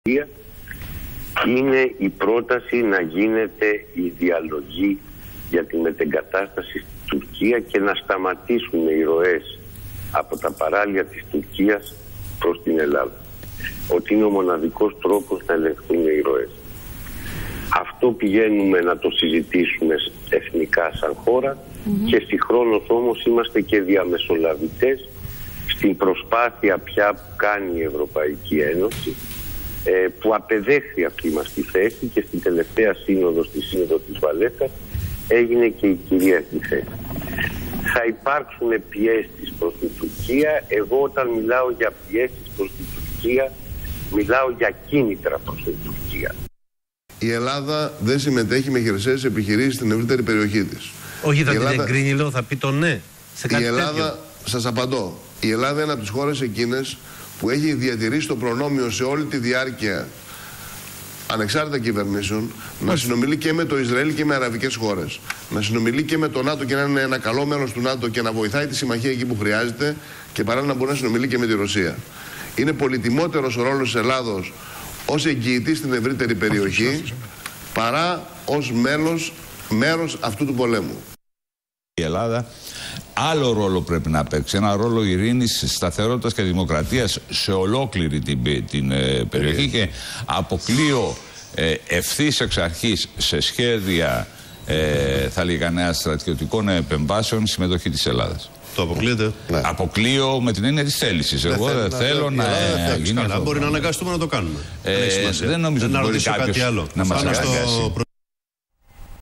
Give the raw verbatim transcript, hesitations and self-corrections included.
είναι η πρόταση να γίνεται η διαλογή για τη μετεγκατάσταση στην Τουρκία και να σταματήσουν οι ροές από τα παράλια της Τουρκίας προς την Ελλάδα. Ότι είναι ο μοναδικός τρόπος να ελεγχθούν οι ροές. Αυτό πηγαίνουμε να το συζητήσουμε εθνικά σαν χώρα mm-hmm. και συγχρόνως όμως είμαστε και διαμεσολαβητές στην προσπάθεια πια που κάνει η Ευρωπαϊκή Ένωση, ε, που απεδέχθη αυτή μας τη θέση και στην τελευταία σύνοδο, στη σύνοδο της Βαλέτας, έγινε και η κυρίαρχη θέση. Θα υπάρξουν πιέσεις προς την Τουρκία. Εγώ όταν μιλάω για πιέσεις προς την Τουρκία, μιλάω για κίνητρα προς την Τουρκία. Η Ελλάδα δεν συμμετέχει με χερσαίες επιχειρήσεις στην ευρύτερη περιοχή της. Όχι, θα η την Ελλάδα... εγκρίνει, λέω, θα πει το ναι σε κάτι η Ελλάδα, τέτοιο. Σας απαντώ, η Ελλάδα είναι από τις χώρες εκείνες που έχει διατηρήσει το προνόμιο σε όλη τη διάρκεια ανεξάρτητα κυβερνήσεων να συνομιλεί και με το Ισραήλ και με αραβικές χώρες. Να συνομιλεί και με το ΝΑΤΟ και να είναι ένα καλό μέλος του ΝΑΤΟ και να βοηθάει τη συμμαχία εκεί που χρειάζεται και παράλληλα να μπορεί να συνομιλεί και με τη Ρωσία. Είναι πολυτιμότερος ο ρόλος της Ελλάδος ως εγγυητής στην ευρύτερη περιοχή παρά ως μέλος, μέρος αυτού του πολέμου. Η Ελλάδα άλλο ρόλο πρέπει να παίξει, ένα ρόλο ειρήνης, σταθερότητας και δημοκρατίας σε ολόκληρη την, την ε, περιοχή και αποκλείω ε, ευθύς εξ αρχής σε σχέδια ε, θα λέγα νέα στρατιωτικών επεμβάσεων συμμετοχή της Ελλάδας. Το αποκλείεται. Ναι. Αποκλείω με την έννοια της θέλησης. Εγώ δεν θέλω, θέλω να, να γίνει καλά, αυτό. Μπορεί να αναγκαστούμε να το κάνουμε. Ε, δεν νομίζω ότι μπορεί κάποιος να μας αναγκάσει.